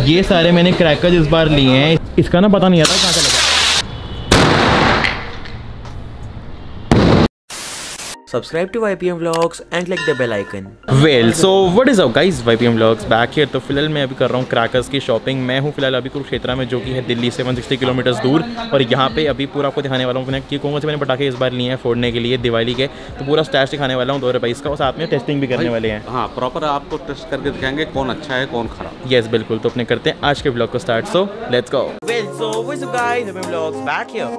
ये सारे मैंने क्रैकर्स इस बार लिए हैं। इसका ना पता नहीं आता कहाँ से लगा। Subscribe to YPM Vlogs and click the bell icon. Well, so what is up guys, YPM Vlogs back here। तो फिलहाल मैं अभी कर रहा हूँ क्रैकर्स की शॉपिंग। मैं हूँ फिलहाल अभी कुरुक्षेत्र में, जो कि है दिल्ली से 160 किलोमीटर दूर। और यहाँ पे अभी पूरा आपको दिखाने वाला हूँ मैंने कि कौन से मैंने पटाखे इस बार लिए हैं फोड़ने के लिए दिवाली के। तो पूरा स्टैश दिखाने वाला हूँ 2022 का, और साथ में टेस्टिंग भी करने वाले हैं। हाँ, प्रॉपर आपको टेस्ट करके दिखाएंगे कौन अच्छा है कौन खराब। यस बिल्कुल। तो अपने करते हैं आज के ब्लॉग को start. So let's go. Well, so what's up guys, YPM Vlogs back here.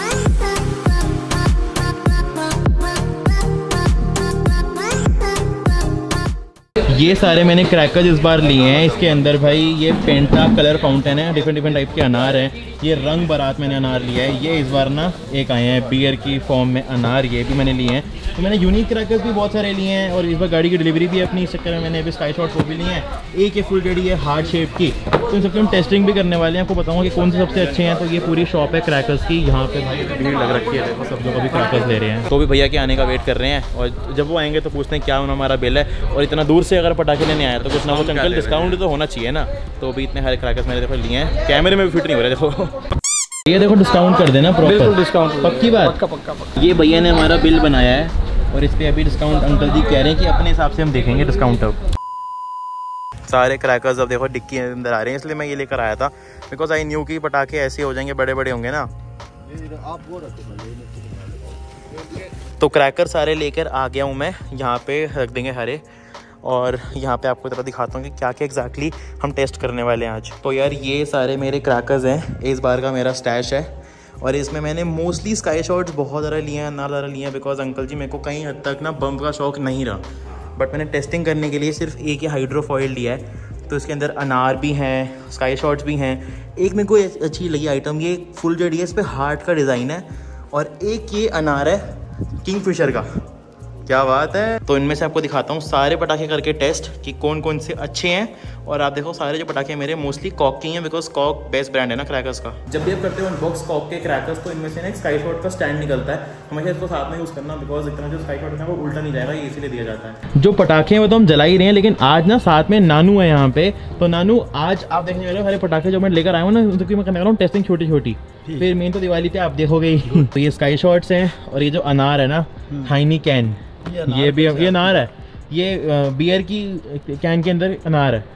ये सारे मैंने क्रैकर्स इस बार लिए हैं। इसके अंदर भाई ये पेंटा कलर फाउंटेन है, डिफरेंट टाइप के अनार हैं। ये रंग बारात मैंने अनार लिया है। ये इस बार ना एक आए हैं बियर की फॉर्म में अनार, ये भी मैंने लिए हैं। तो मैंने यूनिक क्रैकर्स भी बहुत सारे लिए हैं, और इस बार गाड़ी की डिलीवरी भी अपनी, इस चक्कर में मैंने अभी स्काई शॉट वो भी लिए हैं। एक ये फुल जड़ी है हार्ड शेप की, तो इन सबकी हम टेस्टिंग भी करने वाले हैं। आपको बताऊँगा कि कौन से सबसे अच्छे हैं। तो ये पूरी शॉप है क्रैकर्स की। यहाँ पे भाई भीड़ लग रखी है, देखो सब लोग अभी क्रैकर्स ले रहे हैं। तो भी भैया के आने का वेट कर रहे हैं, और जब वो आएंगे तो पूछते हैं क्या हमारा बिल है। और इतना दूर से अगर पटाखे लेने आए तो कुछ ना कुछ अंकल डिस्काउंट तो होना चाहिए ना। तो अभी इतने सारे क्रैकर्स मैंने देखो लिए हैं। कैमरे में भी फिट नहीं हो रहे देखो। ये देखो डिस्काउंट कर देना प्रॉपर, डिस्काउंट पक्की बात। पक्का। ये भैया ने हमारा बिल बनाया है, और इस पे अभी डिस्काउंट अंकल जी कह रहे हैं कि अपने हिसाब से हम देखेंगे डिस्काउंट। अब सारे क्रैकर्स अब देखो डिक्की के अंदर आ रहे हैं, इसलिए मैं ये लेकर आया था। बिकॉज आई न्यू की पटाखे ऐसे हो जाएंगे, बड़े बड़े होंगे ना। तो क्रैकर सारे लेकर आ गया हूँ मैं। यहाँ पे रख देंगे हरे, और यहाँ पे आपको तरह दिखाता हूँ कि क्या क्या एग्जैक्टली हम टेस्ट करने वाले हैं आज। तो यार ये सारे मेरे क्रैकर्स हैं, इस बार का मेरा स्टैश है। और इसमें मैंने मोस्टली स्काई शॉट्स बहुत ज़्यादा लिए हैं, अनार ज़्यादा लिए हैं। बिकॉज अंकल जी मेरे को कहीं हद तक ना बम का शौक नहीं रहा, बट मैंने टेस्टिंग करने के लिए सिर्फ एक ही हाइड्रोफॉइल लिया है। तो इसके अंदर अनार भी हैं, स्काई शॉट्स भी हैं। एक मेरे को अच्छी लगी आइटम, ये फुल जड़ी है, इस पर हार्ट का डिज़ाइन है। और एक ये अनार है किंगफिशर का, क्या बात है। तो इनमें से आपको दिखाता हूँ सारे पटाखे करके टेस्ट कि कौन कौन से अच्छे हैं। और आप देखो सारे जो पटाखे मेरे मोस्टली कॉक के हैं, बिकॉज कॉक बेस्ट ब्रांड है ना क्रैकर्स का। जब भी आप करते हो अनबॉक्स कॉक के क्रैकर्स, तो इनमें से ना एक स्काई शॉट का स्टैंड निकलता है, हमेशा इसको साथ में यूज़ करना। बिकॉज इतना जो स्काई शॉट है वो उल्टा नहीं जाएगा, ये इसीलिए दिया जाता है। जो पटाखे हैं वो तो हम जला ही रहे हैं, लेकिन आज ना साथ में नानू है यहाँ पे। तो नानू आज आप देखने वाले सारे पटाखे जो मैं लेकर आया हूँ ना, उनकी मैं करने वाला हूँ टेस्टिंग छोटी छोटी। फिर मेन तो दिवाली पे आप देखोगे ही। तो ये स्काई शॉट्स हैं, और ये जो अनार है ना हाइनी कैन, ये भी ये अनार है। ये बियर की कैन के अंदर अनार है।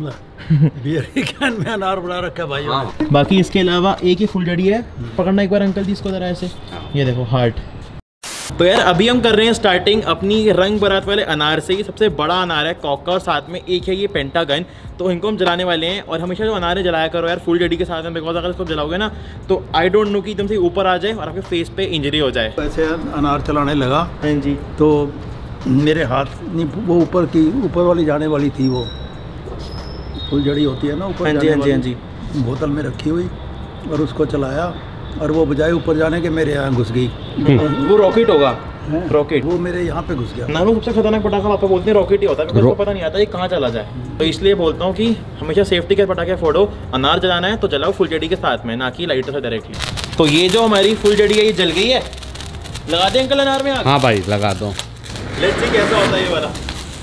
बियर की कैन में अनार बना रखा है भाई। हाँ। बाकी इसके अलावा एक ही फुल जड़ी है। पकड़ना एक बार अंकल जी इसको जरा ऐसे, ये देखो हार्ट। तो यार अभी हम कर रहे हैं स्टार्टिंग अपनी रंग बारात वाले अनार से। ये सबसे बड़ा अनार है कॉक का, और साथ में एक है ये पेंटागन। तो इनको हम जलाने वाले हैं। और हमेशा जो अनार है जलाया करो यार फुल जड़ी के साथ में, बिकॉज अगर इसको जलाओगे ना तो आई डोंट नो कि एकदम से ऊपर आ जाए और आपके फेस पे इंजरी हो जाए। वैसे अनार चलाने लगा हाँ जी, तो मेरे हाथ नहीं, वो ऊपर वाली जाने वाली थी, वो फुल जड़ी होती है ना ऊपर। हाँ जी हाँ जी हाँ जी। बोतल में रखी हुई, और उसको चलाया, और वो बजाय ऊपर जाने के मेरे यहाँ घुस गई। वो रॉकेट होगा, रॉकेट वो मेरे यहाँ पे घुस गया। नानू सबसे खतरनाक पटाखा आप बोलते हैं रॉकेट ही होता है, क्योंकि उसको पता नहीं आता ये कहाँ चला जाए। तो इसलिए बोलता हूँ कि हमेशा सेफ्टी के पटाखे फोड़ो। अनार जलाना है तो जलाओ फुल जड़ी के साथ में, ना कि लाइटर से डायरेक्टली। तो ये जो हमारी फुल जड़ी है ये जल गई है। लगा दें अंकल अनार में आग? हाँ भाई लगा दो। लेट्स सी कैसा होता है ये वाला।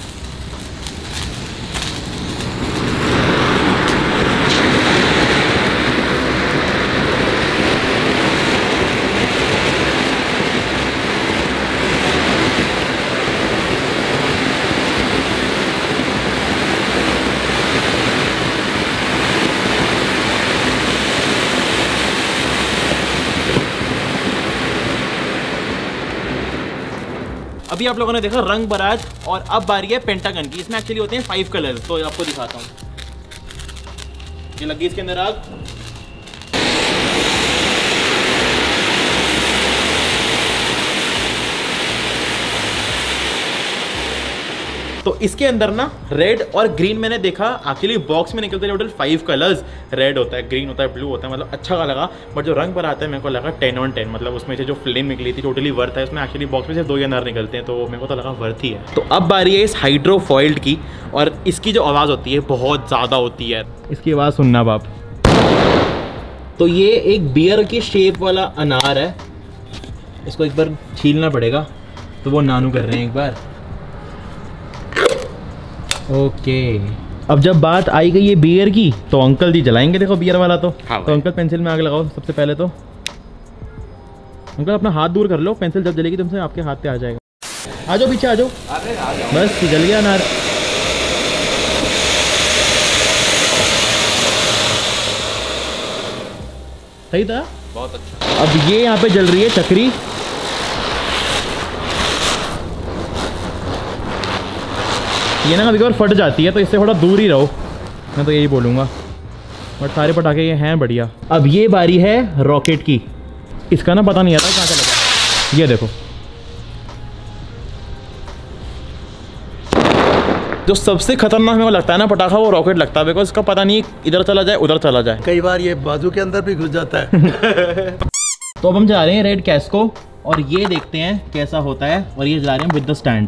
अभी आप लोगों ने देखा रंग बारात, और अब बारी है पेंटागन की। इसमें एक्चुअली होते हैं 5 कलर्स। तो आपको दिखाता हूँ, ये लगी इसके अंदर आग। तो इसके अंदर ना रेड और ग्रीन मैंने देखा, एक्चुअली बॉक्स में निकलते हैं टोटल 5 कलर्स। रेड होता है, ग्रीन होता है, ब्लू होता है, मतलब अच्छा का लगा। बट जो रंग पर आता है मेरे को लगा 10 on 10, मतलब उसमें से जो फ्लेम निकली थी टोटली वर्थ है। उसमें एक्चुअली बॉक्स में से 2 ही अनार निकलते हैं, तो मेरे को तो लगा वर्थ ही है। तो अब बारी है इस हाइड्रोफॉइल्ड की, और इसकी जो आवाज़ होती है बहुत ज़्यादा होती है। इसकी आवाज़ सुनना बाप। तो ये एक बियर की शेप वाला अनार है, इसको एक बार छीलना पड़ेगा। तो वो नानू कर रहे हैं एक बार। ओके, अब जब बात आई गई ये बियर की, तो अंकल जी जलाएंगे। देखो बियर वाला तो हाँ तो अंकल पेंसिल में आग लगाओ सबसे पहले। तो अंकल अपना हाथ दूर कर लो, पेंसिल जब जलेगी तुमसे आपके हाथ पे आ जाएगा। आ जाओ पीछे आ जाओ। बस जल गया अनार। सही था, बहुत अच्छा। अब ये यहाँ पे जल रही है चक्री। ये ना कभी कभार फट जाती है, तो इससे थोड़ा दूर ही रहो, मैं तो यही बोलूँगा। बट सारे पटाखे ये हैं बढ़िया। अब ये बारी है रॉकेट की। इसका ना पता नहीं आता कहाँ से लगा। ये देखो, जो सबसे खतरनाक मेरे को लगता है ना पटाखा, वो रॉकेट लगता है। बिकॉज इसका पता नहीं इधर चला जाए उधर चला जाए, कई बार ये बाजू के अंदर भी घुस जाता है। तो अब हम जा रहे हैं रेड कैस्को और ये देखते हैं कैसा होता है। और ये जा रहे हैं विद द स्टैंड।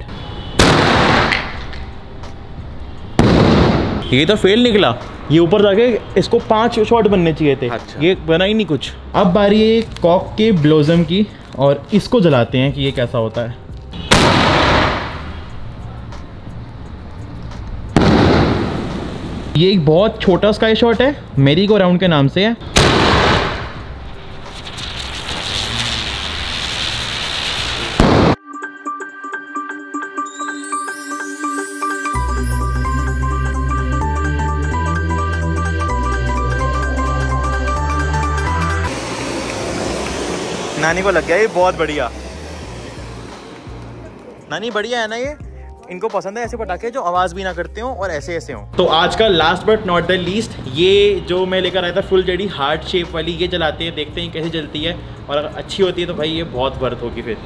ये तो फेल निकला। ये ऊपर जाके इसको 5 शॉट बनने चाहिए थे। अच्छा। ये बना ही नहीं कुछ। अब बारी है कॉक के ब्लोजम की और इसको जलाते हैं कि ये कैसा होता है। ये एक बहुत छोटा स्काई शॉट है, मेरी गो राउंड के नाम से है। नानी को लग गया ये बहुत बढ़िया। नानी बढ़िया है ना ये? इनको पसंद है ऐसे पटाखे जो आवाज़ भी ना करते हो और ऐसे ऐसे हो। तो आज का last but not the least, ये जो मैं लेकर आया था फुल जेडी हार्ट शेप वाली, ये जलाते हैं, देखते हैं कैसे जलती है। और अगर अच्छी होती है तो भाई ये बहुत वर्थ होगी फिर।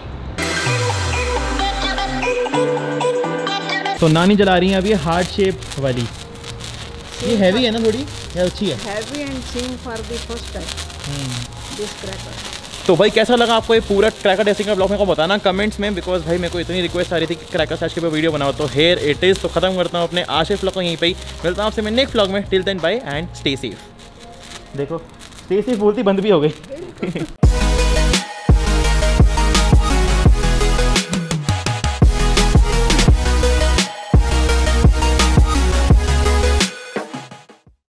तो नानी जला रही है अभी हार्ट शेप वाली। ये हैवी है ना थोड़ी, या अच्छी है? Heavy and thin for the first time. This cracker. तो भाई कैसा लगा आपको ये पूरा क्रैकर टेस्टिंग का ब्लॉग? मेरे को बताना कमेंट्स में, बिकॉज भाई मेरे को इतनी रिक्वेस्ट आ रही थी कि क्रैकर सैश के ऊपर वीडियो बनाओ। तो हेयर इट इज़। तो खत्म करता हूँ अपने आज के ब्लॉग को यहीं पे ही। मिलता हूँ आपसे मैं नेक्स्ट ब्लॉग में। Till then bye and stay safe. देखो स्टे सेफ बोलती बंद भी हो गई।